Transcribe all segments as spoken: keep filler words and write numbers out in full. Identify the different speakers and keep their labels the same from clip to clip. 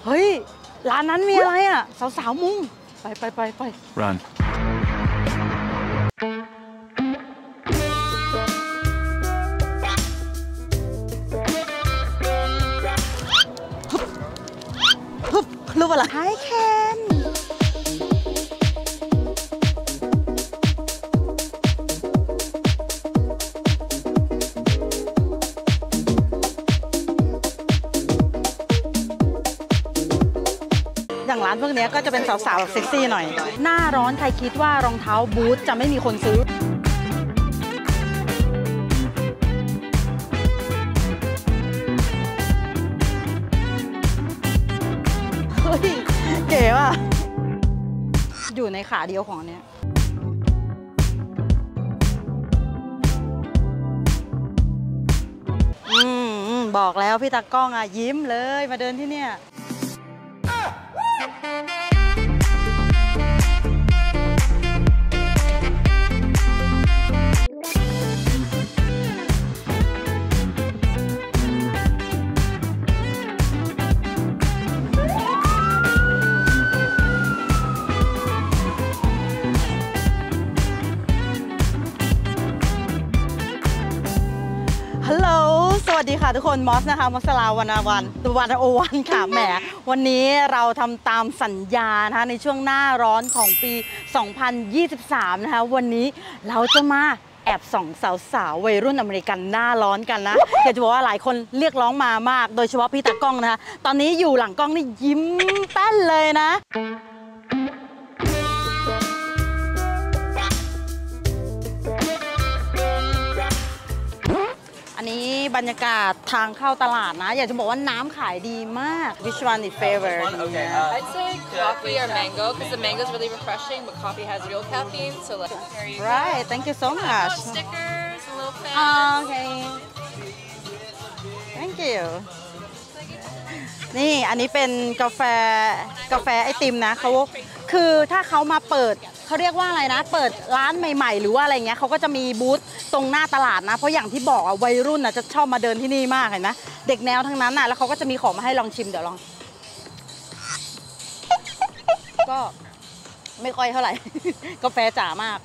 Speaker 1: เฮ้ยร้านนั้นมีอะไรอ่ะสาวๆมุงไปไปไปไป
Speaker 2: Run
Speaker 1: ฮึบรูปอะไรไฮแคนอย่างร้านพวกนี้ก็จะเป็นสาวๆแบบเซ็กซี่หน่อยหน้าร้อนใครคิดว่ารองเท้าบูทจะไม่มีคนซื้อเฮ้ยเก๋ว่ะอยู่ในขาเดียวของอันเนี้ยอืมบอกแล้วพี่ตากล้องอ่ะยิ้มเลยมาเดินที่เนี่ยฮัลโหลสวัสดีค่ะทุกคนมอสนะคะมอสลาวันวันวันโอวันค่ะแหมวันนี้เราทำตามสัญญานะคะในช่วงหน้าร้อนของปี สองพันยี่สิบสาม นะคะวันนี้เราจะมาแอบส่องสาวๆวัยรุ่นอเมริกันหน้าร้อนกันนะอยากจะบอกว่าหลายคนเรียกร้องมามากโดยเฉพาะพี่ตากล้องนะคะตอนนี้อยู่หลังกล้องนี่ยิ้มแป้นเลยนะอันนี้บรรยากาศทางเข้าตลาดนะอยากจะบอกว่าน้ำขายดีมาก Which one is favorite?
Speaker 3: Okay, uh, I'd say coffee or mango because the mango is really refreshing, but coffee has real caffeine. So like, there you
Speaker 1: Right,
Speaker 3: go.
Speaker 1: thank you so much.
Speaker 3: Oh, stickers, a little fan.
Speaker 1: Oh, okay. Thank you. นี่อันนี้เป็นกาแฟกาแฟไอติมนะเขาคือถ้าเขามาเปิดเขาเรียกว่าอะไรนะเปิดร้านใหม่ๆหรือว่าอะไรเงี้ยเขาก็จะมีบูธตรงหน้าตลาดนะเพราะอย่างที่บอกอ่ะวัยรุ่นอ่ะจะชอบมาเดินที่นี่มากเห็นไหมเด็กแนวทั้งนั้นน่ะแล้วเขาก็จะมีของมาให้ลองชิมเดี๋ยวลองก็ไม่ค่อยเท่าไหร่ กาแฟจ๋ามาก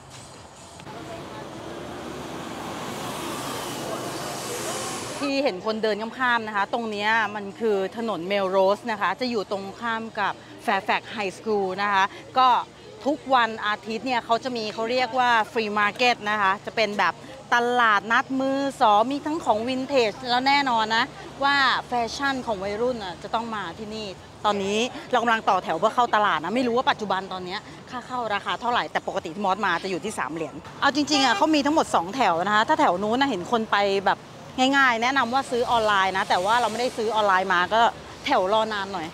Speaker 1: ที่เห็นคนเดินข้ามๆนะคะตรงนี้มันคือถนนเมลโรสนะคะจะอยู่ตรงข้ามกับแฟร์แฟกซ์ไฮสคูลนะคะก็ทุกวันอาทิตย์เนี่ยเขาจะมีเขาเรียกว่าฟรีมาร์เก็ตนะคะจะเป็นแบบตลาดนัดมือสองมีทั้งของวินเทจแล้วแน่นอนนะว่าแฟชั่นของวัยรุ่นอ่ะจะต้องมาที่นี่ตอนนี้เรากำลังต่อแถวเพื่อเข้าตลาดนะไม่รู้ว่าปัจจุบันตอนนี้ค่าเข้าราคาเท่าไหร่แต่ปกติที่มอสมาจะอยู่ที่สามเหรียญเอาจริงๆอ่ะเขามีทั้งหมดสองแถวนะคะถ้าแถวนู้นนะเห็นคนไปแบบง่ายๆแนะนำว่าซื้อออนไลน์นะแต่ว่าเราไม่ได้ซื้อออนไลน์มาก็แถวรอนานหน่อย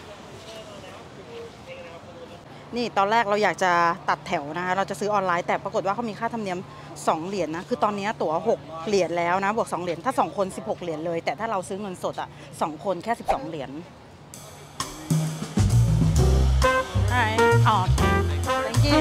Speaker 1: นี่ตอนแรกเราอยากจะตัดแถวนะคะเราจะซื้อออนไลน์แต่ปรากฏว่าเขามีค่าธรรมเนียมสองเหรียญ นะคือตอนนี้ตั๋วหกเหรียญแล้วนะบวกสองเหรียญถ้าสองคนสิบหกเหรียญเลยแต่ถ้าเราซื้อเงินสดอ่ะสองคนแค่สิบสองเหรียญใช่อ๋อ thank you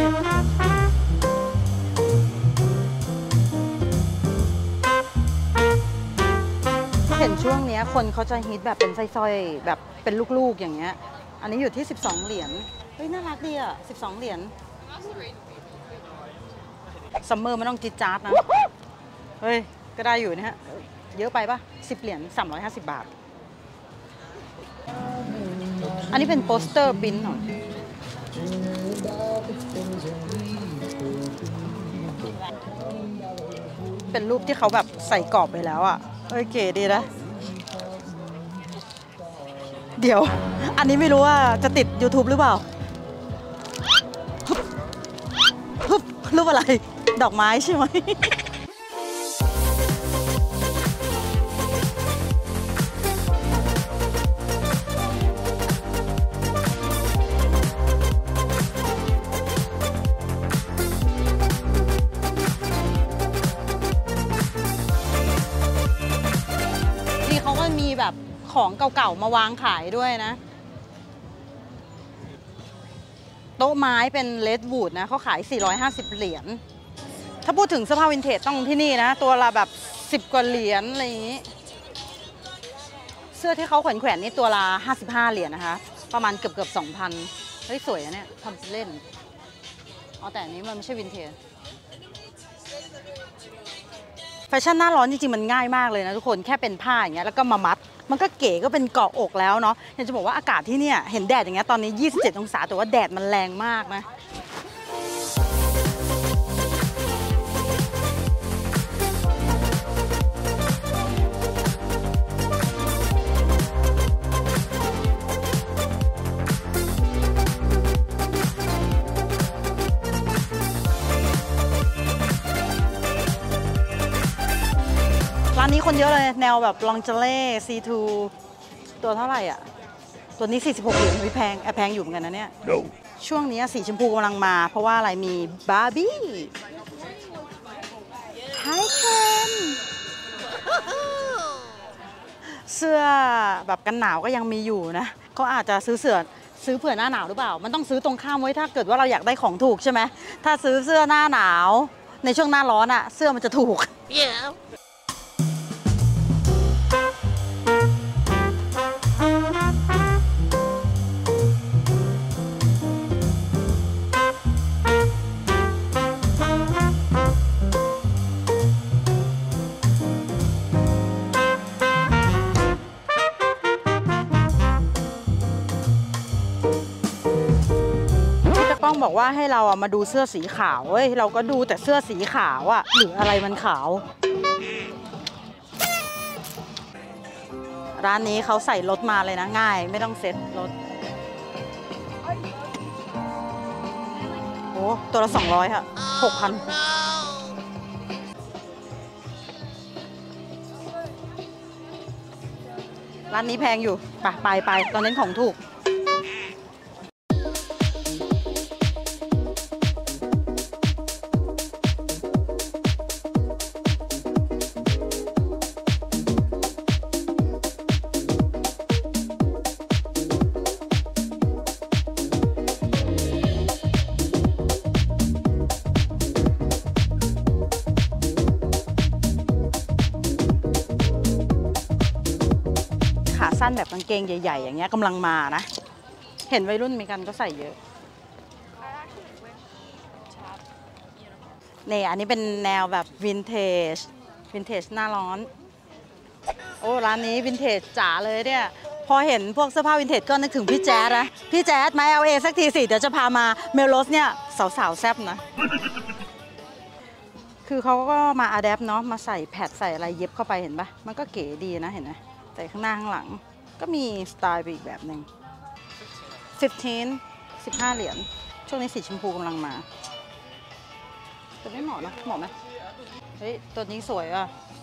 Speaker 1: เห็นช่วงนี้คนเขาจะฮิตแบบเป็นสร้อยๆแบบเป็นลูกๆอย่างเงี้ยอันนี้อยู่ที่สิบสองเหรียญเฮ้ยน่ารักดีอ่ะสิบสองเหรียญซัมเมอร์ไม่ต้องจิดจ๊าดนะเฮ้ยก็ได้อยู่นะฮะเยอะไปปะสิบเหรียญสามร้อยห้าสิบบาทอันนี้เป็นโปสเตอร์ปริ้นท์หน่อยเป็นรูปที่เขาแบบใส่กรอบไปแล้วอ่ะเอ้ยเก๋ดีนะเดี๋ยวอันนี้ไม่รู้ว่าจะติด YouTube หรือเปล่าฮึบรูปอะไรดอกไม้ใช่ไหมนี่เขาก็มีแบบของเก่าๆมาวางขายด้วยนะโต๊ะไม้เป็นเลดวูดนะเขาขายสี่ร้อยห้าสิบเหรียญถ้าพูดถึงเสื้อผ้าวินเทจต้องที่นี่นะตัวละแบบสิบกว่าเหรียญอะไรอย่างนี้เสื้อที่เขาแขวนๆนี่ตัวละห้าสิบห้าเหรียญนะคะประมาณเกือบเกือบสองพันเฮ้ยสวยอะเนี่ยทำเล่นอ๋อแต่อันนี้มันไม่ใช่วินเทจแฟชั่นหน้าร้อนจริงๆมันง่ายมากเลยนะทุกคนแค่เป็นผ้าอย่างเงี้ยแล้วก็มามัดมันก็เก๋ก็เป็นเกาะอกแล้วเนาะอยากจะบอกว่าอากาศที่เนี่ยเห็นแดดอย่างเงี้ยตอนนี้ยี่สิบเจ็ดองศาแต่ว่าแดดมันแรงมากนะร้านนี้คนเยอะเลยแนวแบบลองเจเล่ ซี ทู ตัวเท่าไหร่อ่ะตัวนี้สี่สิบหกเหรียญไม่แพงแอบแพงอยู่เหมือนกันนะเนี่ย no. ช่วงนี้สีชมพูกำลังมาเพราะว่าอะไรมีบาร์บี้ไฮเคนเสื้อแบบกันหนาวก็ยังมีอยู่นะเขาอาจจะซื้อเสื้อซื้อเผื่อหน้าหนาวหรือเปล่ามันต้องซื้อตรงข้ามไว้ถ้าเกิดว่าเราอยากได้ของถูกใช่ไหมถ้าซื้อเสื้อหน้าหนาวในช่วงหน้าร้อนอะเสื้อมันจะถูก yeah. ต้องบอกว่าให้เราอะมาดูเสื้อสีขาวเว้ยเราก็ดูแต่เสื้อสีขาวอะหรืออะไรมันขาวร้านนี้เขาใส่รถมาเลยนะง่ายไม่ต้องเซ็ตรถโอ้ตัวละสองร้อยค่ะหกพันร้านนี้แพงอยู่ไปไปไปตอนนี้ของถูกสั้นแบบกางเกงใหญ่ๆอย่างเงี้ยกำลังมานะเห็นวัยรุ่นมีกันก็ใส่เยอะนี่อันนี้เป็นแนวแบบวินเทจวินเทจหน้าร้อนโอ้ร้านนี้วินเทจจ๋าเลยเนี่ยพอเห็นพวกเสื้อผ้าวินเทจก็นึกถึงพี่แจ๊ดนะพี่แจ๊ดมา แอล เอ สักทีสิเดี๋ยวจะพามาเมลโรสเนี่ยสาวๆแซ่บนะคือเขาก็มาอะแดปเนาะมาใส่แพดใส่อะไรเย็บเข้าไปเห็นปะมันก็เก๋ดีนะเห็นไหมใส่ข้างหน้าข้างหลังก็มีสไตล์ไปอีกแบบหนึ่งสิบห้า สิบห้าเหรียญช่วงนี้สีชมพูกำลังมาตัวนี้เหมาะนะเหมาะไหมเฮ้ยตัวนี้สวยอ่ะ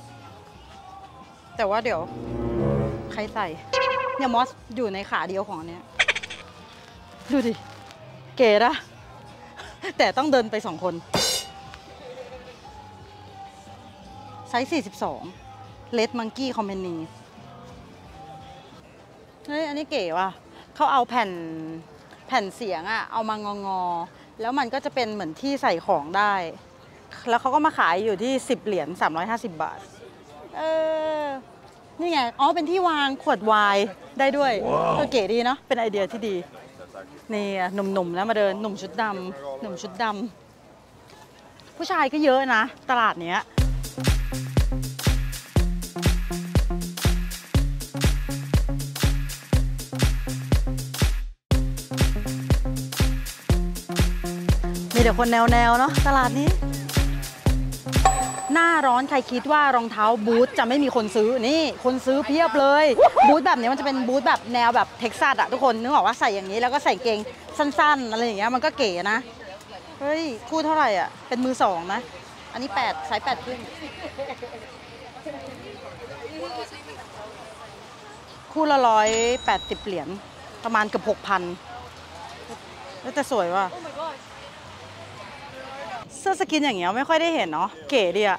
Speaker 1: แต่ว่าเดี๋ยวใครใส่เนี่ยมอสอยู่ในขาเดียวของอันเนี้ยดูดิเก๋นะแต่ต้องเดินไปสองคนไซส์สี่สิบสองเลดมังกี้คอมเมนีเฮ้ยอันนี้เก๋ว่ะเขาเอาแผ่นแผ่นเสียงอะเอามางองอแล้วมันก็จะเป็นเหมือนที่ใส่ของได้แล้วเขาก็มาขายอยู่ที่สิบเหรียญสามร้อยห้าสิบบาทเออนี่ไงอ๋อเป็นที่วางขวดไวน์ได้ด้วยก็เก๋ดีเนาะเป็นไอเดียที่ดีนี่หนุ่มๆนะมาเดินหนุ่มชุดดำหนุ่มชุดดำผู้ชายก็เยอะนะตลาดเนี้ยมีแต่คนแนวๆเนาะตลาดนี้หน้าร้อนใครคิดว่ารองเท้าบูทจะไม่มีคนซื้อนี่คนซื้อเพียบเลยบูทแบบนี้มันจะเป็นบูทแบบแนวแบบเท็กซัสอะทุกคนนึกออกว่าใส่อย่างนี้แล้วก็ใส่เกงสั้นๆอะไรอย่างเงี้ยมันก็เก๋นะเฮ้ยคู่เท่าไหร่อ่ะเป็นมือสองนะอันนี้แปดไซส์แปดครึ่งคู่ละร้อยแปดสิบเหรียญประมาณเกือบหกพันแต่สวยว่ะเสื้อสกินอย่างเงี้ยไม่ค่อยได้เห็นเนาะเก๋ดีอะ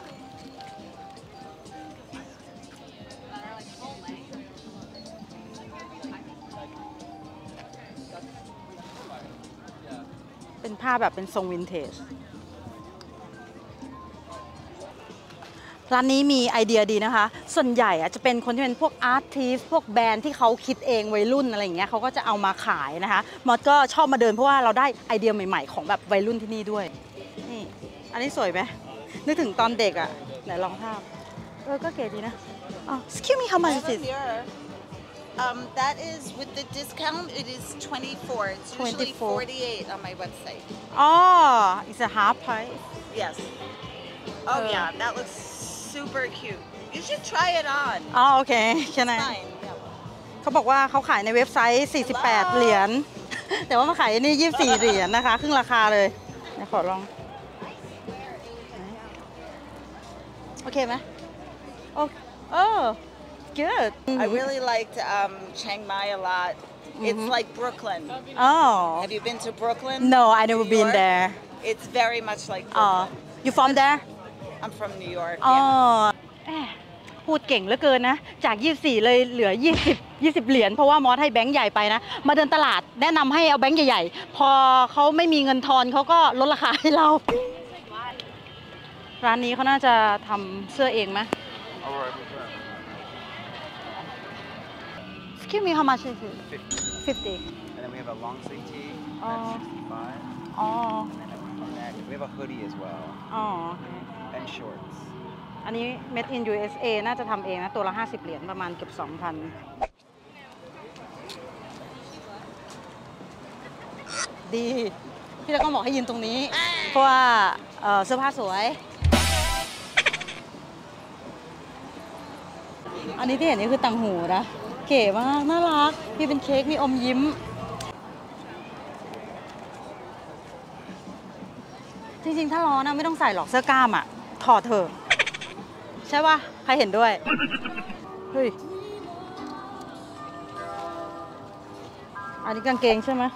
Speaker 1: เป็นผ้าแบบเป็นทรงวินเทจร้านนี้มีไอเดียดีนะคะ ส่วนใหญ่อะจะเป็นคนที่เป็นพวกอาร์ติสพวกแบรนด์ที่เขาคิดเองวัยรุ่นอะไรอย่างเงี้ยเขาก็จะเอามาขายนะคะมอสก็ชอบมาเดินเพราะว่าเราได้ไอเดียใหม่ๆของแบบวัยรุ่นที่นี่ด้วยนี่อันนี้สวยไหมนึกถึงตอนเด็กอะไหนลองภาพเออก็เก๋ดีนะอ๋อ excuse me how much is it
Speaker 2: Um, that is with the discount. It is twenty-four. It's usually
Speaker 1: twenty-four.
Speaker 2: forty-eight on my website.
Speaker 1: อ๋อ it's a half price
Speaker 2: Yes. Oh
Speaker 1: Uh.
Speaker 2: yeah, that looks super cute. You should try it on.
Speaker 1: อ๋อโอเคแค่นั้น
Speaker 2: Fine.
Speaker 1: เขาบอกว่าเขาขายในเว็บไซต์สี่สิบแปดเหรียญ แต่ว่ามาขายนี่ยี่สิบสี่เหรียญนะคะ ครึ่งราคาเลยเดี๋ยวขอลอง โอเคไหมโอ้โอ้ good
Speaker 2: I really liked um, Chiang Mai a lot. It's like Brooklyn.
Speaker 1: oh
Speaker 2: Have you been to Brooklyn?
Speaker 1: no I never
Speaker 2: New
Speaker 1: been
Speaker 2: York?
Speaker 1: there
Speaker 2: It's very much like
Speaker 1: อ๋อ
Speaker 2: Brooklyn.
Speaker 1: you from there
Speaker 2: I'm from New York.
Speaker 1: อ๋อ
Speaker 2: Yeah.
Speaker 1: แหมพูดเก่งเหลือเกินนะ จากยี่สิบสี่เลยเหลือยี่สิบ ยี่สิบเหรียญเพราะว่ามอสให้แบงค์ใหญ่ไปนะ มาเดินตลาดแนะนำให้เอาแบงค์ใหญ่ๆ พอเขาไม่มีเงินทอนเขาก็ลดราคาให้เรา ร้านนี้เขาน่าจะทำเสื้อเองไหม Excuse me how much is it fifty
Speaker 4: And then we have a long sleeve tee.
Speaker 1: Oh.
Speaker 4: That's sixty-five.
Speaker 1: อ๋อ
Speaker 4: And then a neck. We have a hoodie as well.
Speaker 1: อ๋อ
Speaker 4: And shorts.
Speaker 1: อันนี้ made in ยู เอส เอ น่าจะทำเองนะ ตัวละห้าสิบเหรียญประมาณเกือบ สองพัน ดี พี่ตะก้องบอกให้ยืนตรงนี้ เพราะว่าเอ่อเสื้อผ้าสวย อันนี้ที่เห็นนี่คือตังหูนะ เก๋มาก น่ารัก พี่เป็นเค้กมีอมยิ้ม จริงๆ ถ้าร้อนนะไม่ต้องใส่หรอกเสื้อกล้ามอ่ะ ถอดเถอะ ใช่ป่ะ ใครเห็นด้วย เฮ้ย อันนี้กางเกงใช่ไหม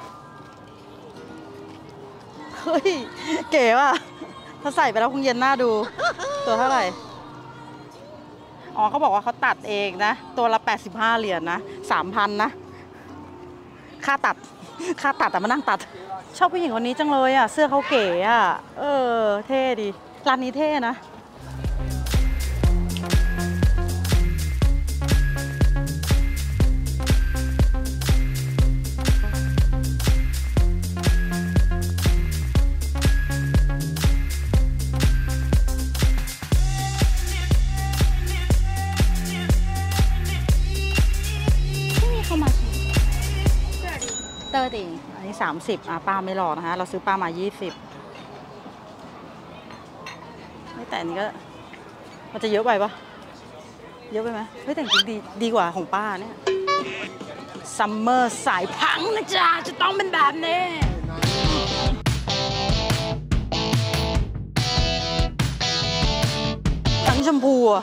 Speaker 1: เฮ้ย เก๋ว่ะ ถ้าใส่ไปแล้วคงเย็นหน้าดู ตัวเท่าไหร่ อ๋อเขาบอกว่าเขาตัดเองนะ ตัวละแปดสิบห้าเหรียญนะ สามพันนะ ค่าตัด ค่าตัดแต่มานั่งตัด ชอบผู้หญิงคนนี้จังเลยอ่ะ เสื้อเขาเก๋อ่ะ เออ เท่ดี ร้านนี้เท่นะ เตอร์ตีอันนี้สามสิบอ่ะป้าไม่หลอกนะคะเราซื้อป้ามายี่สิบไม่แต่อันนี้ก็มันจะเยอะไปปะเยอะไปไหมเฮ้ยแต่จริงดีดีกว่าของป้าเนี่ยซัมเมอร์สายพังนะจ๊ะจะต้องเป็นแบบนี้พังชมพูอะ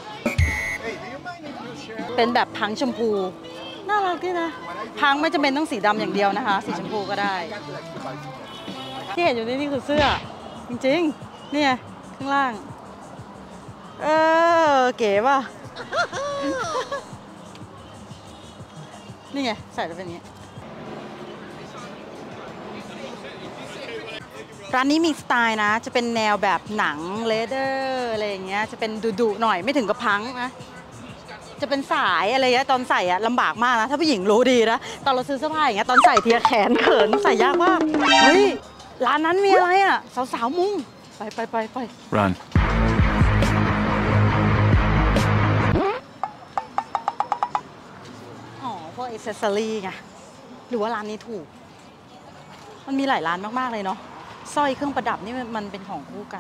Speaker 1: เป็นแบบพังชมพูน่ารักดีนะพังไม่จำเป็นต้องสีดำอย่างเดียวนะคะ สีชมพูก็ได้ ที่เห็นอยู่นี่นี่คือเสื้อ จริงๆนี่ไงข้างล่าง เออ เก๋ป่ะ นี่ไง ใส่แล้วเป็นอย่างนี้ ร้านนี้มีสไตล์นะ จะเป็นแนวแบบหนังเลเดอร์อะไรอย่างเงี้ยจะเป็นดุๆหน่อยไม่ถึงกับพังนะจะเป็นสายอะไรเงี้ยตอนใส่อะลำบากมากนะถ้าผู้หญิงรู้ดีนะตอนเราซื้อเสื้อผ้าอย่างเงี้ยตอนใส่ทีละแขนเขินใส่ยากมากเฮ้ยร้านนั้นมีอะไรอะสาวๆมุ้งไปไปไปไป
Speaker 5: Run.
Speaker 1: อ๋อพวกอิเซอรี่ไงหรือว่าร้านนี้ถูกมันมีหลายร้านมากๆเลยเนาะสร้อยเครื่องประดับนี่มันเป็นของคู่กัน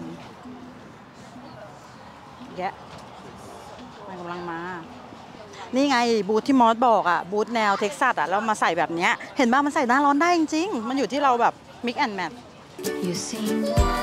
Speaker 1: แยะมันกำลังมานี่ไงบูธที่มอสบอกอ่ะบูธแนวเท็กซัสอ่ะแล้วมาใส่แบบเนี้ยเห็นบ้างมันใส่หน้าร้อนได้จริงๆมันอยู่ที่เราแบบ mix and match
Speaker 6: You sing.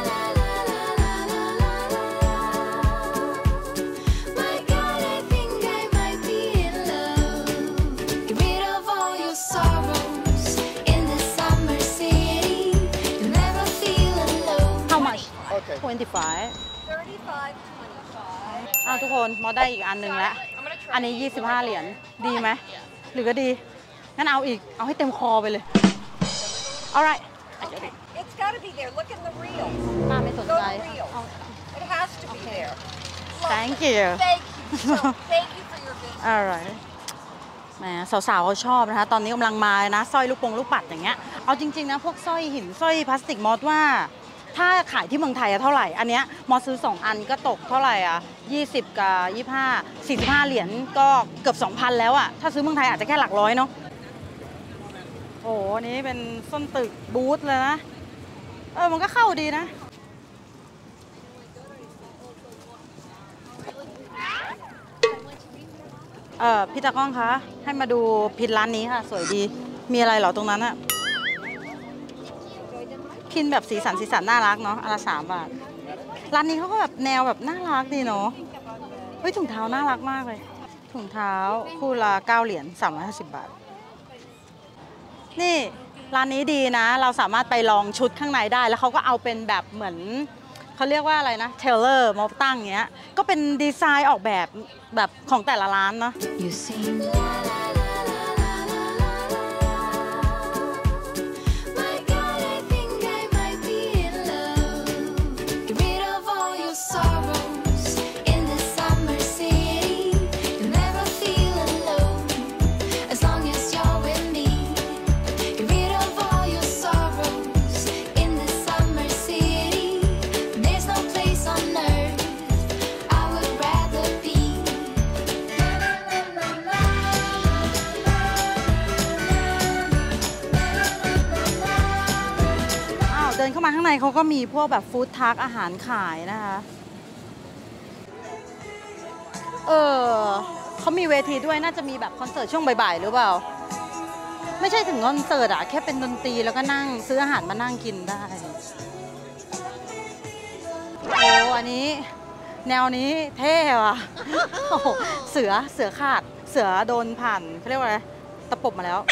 Speaker 6: My God, I think I might be in love. Get rid of all your sorrows in the summer city. You'll never feel alone.
Speaker 1: how much twenty-five
Speaker 3: thirty-five, twenty-five.
Speaker 1: อ้าวทุกคนมอสได้อีกอันหนึ่งแล้ว
Speaker 3: I'm gonna try.
Speaker 1: อันนี้ยี่สิบห้าเหรียญดีไหมหรือก็ดีงั้นเอาอีกเอาให้เต็มคอไปเลย alright
Speaker 7: It's got to be there. Look in the reel.
Speaker 1: ป้าไม่สน
Speaker 7: Go
Speaker 1: ใจ
Speaker 7: to reel.
Speaker 1: เอา
Speaker 7: It has to be there.
Speaker 1: thank you
Speaker 3: Thank you. So, thank you for your business.
Speaker 1: alright แหมสาวๆเขาชอบนะคะตอนนี้กำลังมานะสร้อยลูกปงลูกปัดอย่างเงี้ยเอาจริงๆนะพวกสร้อยหินสร้อยพลาสติกมอสว่าถ้าขายที่เมืองไทยอะเท่าไหร่อันเนี้ยมอสซื้อสองอันก็ตกเท่าไหร่อ่ะยี่สิบกับยี่สิบห้า สี่สิบห้าเหรียญก็เกือบ สองพัน แล้วอ่ะถ้าซื้อเมืองไทยอาจจะแค่หลักร้อยเนาะโอ้อันนี้เป็นส้นตึกบูธเลยนะเออมันก็เข้าดีนะเออพี่ตากล้องคะให้มาดูพินร้านนี้ค่ะสวยดีมีอะไรเหรอตรงนั้นอะพินแบบสีสันสีสันน่ารักเนาะอันละสามบาทร้านนี้เขาก็แบบแนวแบบน่ารักดีเนาะเฮ้ยถุงเท้าน่ารักมากเลยถุงเท้าคู่ละเก้าเหรียญสามร้อยห้าสิบบาทนี่ร้านนี้ดีนะเราสามารถไปลองชุดข้างในได้แล้วเขาก็เอาเป็นแบบเหมือนเขาเรียกว่าอะไรนะเทเลอร์มาตั้งเงี้ยก็เป็นดีไซน์ออกแบบแบบของแต่ละร้านเนาะ
Speaker 6: You sing. My God, I think I might be in love. Get rid of all your sorrows in this summer city. You'll never feel alone as long as you're with me. Get rid of all your sorrows in this summer city. There's no place on earth I would rather be.
Speaker 1: อ้าวเดินเข้ามาข้างในเขาก็มีพวกแบบฟู้ดทรัคอาหารขายนะคะเออเขามีเวทีด้วยน่าจะมีแบบคอนเสิร์ตช่วงบ่ายๆหรือเปล่าไม่ใช่ถึงคอนเสิร์ตอะแค่เป็นดนตรีแล้วก็นั่งซื้ออาหารมานั่งกินได้โอ้อันนี้แนวนี้เท่ว่ะโอ้โหเสือเสือขาดเสือโดนผ่านเขาเรียกว่าอะไรตะปบมาแล้ว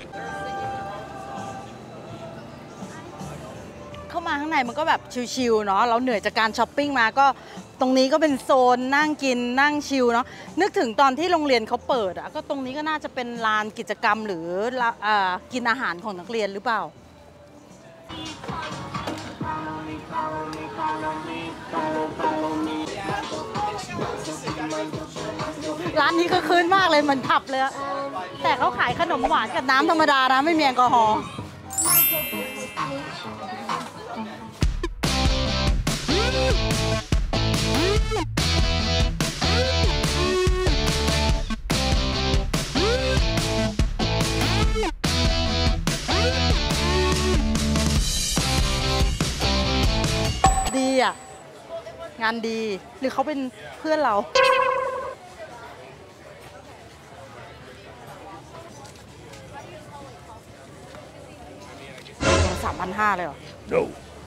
Speaker 1: เข้ามาข้างในมันก็แบบชิลๆเนาะเราเหนื่อยจากการช้อปปิ้งมาก็ตรงนี้ก็เป็นโซนนั่งกินนั่งชิลเนาะนึกถึงตอนที่โรงเรียนเขาเปิดอะก็ตรงนี้ก็น่าจะเป็นลานกิจกรรมหรือละอ่ากินอาหารของนักเรียนหรือเปล่าร้านนี้ก็คืนมากเลยเหมือนผับเลยอะแต่เขาขายขนมหวานกับน้ำธรรมดานะไม่มีแอลกอฮอล์ดีอ่ะงานดีหรือเขาเป็นเพื่อนเราสามพันห้าเลยเหรอ no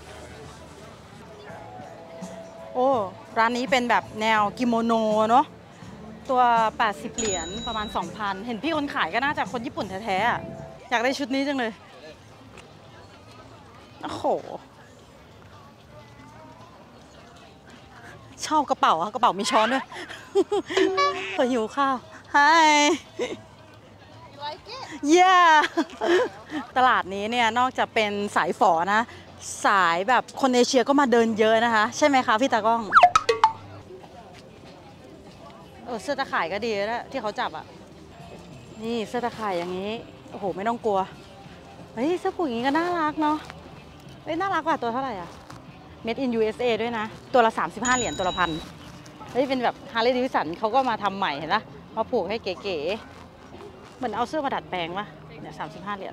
Speaker 1: โอ้ร้านนี้เป็นแบบแนวกิโมโนเนาะตัวแปดสิบเหรียญประมาณ สองพัน เห็นพี่คนขายก็น่าจะคนญี่ปุ่นแท้ๆอะอยากได้ชุดนี้จังเลยโอ้โหชอบกระเป๋าอะกระเป๋ามีช้อนด้วยเผื่อหิวข้าว Hi
Speaker 2: You like it?
Speaker 1: yeah ตลาดนี้เนี่ยนอกจากเป็นสายฝอนะสายแบบคนเอเชียก็มาเดินเยอะนะคะใช่ไหมคะพี่ตากล้องเออเสื้อตะข่ายก็ดีแล้วที่เขาจับอ่ะนี่เสื้อตะข่ายอย่างนี้โอ้โหไม่ต้องกลัวเฮ้ยเสื้อผูกอย่างนี้ก็น่ารักเนาะเฮ้ยน่ารักกว่าตัวเท่าไหร่อ่ะ Made in ยู เอส เอ ด้วยนะตัวละสามสิบห้าเหรียญตัวละพันเฮ้ยเป็นแบบ Harley Davidson เขาก็มาทำใหม่เห็นปะมาผูกให้เก๋ๆเหมือนเอาเสื้อมาดัดแปลงปะเนี่ยสามสิบห้าเหรียญ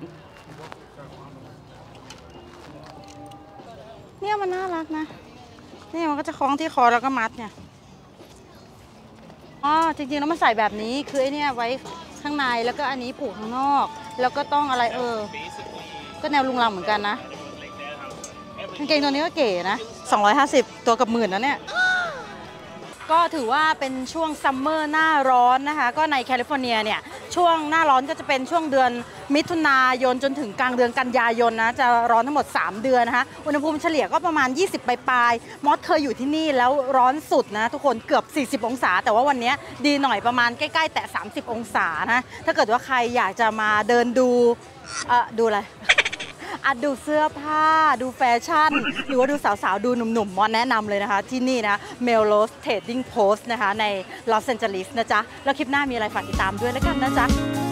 Speaker 1: เนี่ยมันน่ารักนะนี่มันก็จะคล้องที่คอแล้วก็มัดเนี่ยอ๋อจริงๆแล้วมันใส่แบบนี้คือไอ้เนี่ยไว้ข้างในแล้วก็อันนี้ผูกข้างนอกแล้วก็ต้องอะไรเออก็แนวลุงลังเหมือนกันนะกางเกงตัวนี้ก็เก๋นะสองร้อยห้าสิบตัวกับหมื่นนะเนี่ยก็ถือว่าเป็นช่วงซัมเมอร์หน้าร้อนนะคะก็ในแคลิฟอร์เนียเนี่ยช่วงหน้าร้อนก็จะเป็นช่วงเดือนมิถุนายนจนถึงกลางเดือนกันยายนนะจะร้อนทั้งหมดสามเดือนนะคะอุณหภูมิเฉลี่ยก็ประมาณยี่สิบปลายๆมอสเคยอยู่ที่นี่แล้วร้อนสุดนะทุกคนเกือบสี่สิบองศาแต่ว่าวันนี้ดีหน่อยประมาณใกล้ๆแต่สามสิบองศานะถ้าเกิดว่าใครอยากจะมาเดินดูเอ่อดูอะไรอ่ะดูเสื้อผ้าดูแฟชั่น หรือว่าดูสาวๆ ดูหนุ่มๆมอนแนะนำเลยนะคะ ที่นี่นะ Melrose Trading Post นะคะในลอสแอนเจลิสนะจ๊ะ แล้วคลิปหน้ามีอะไรฝากติดตามด้วยแล้วกันนะจ๊ะ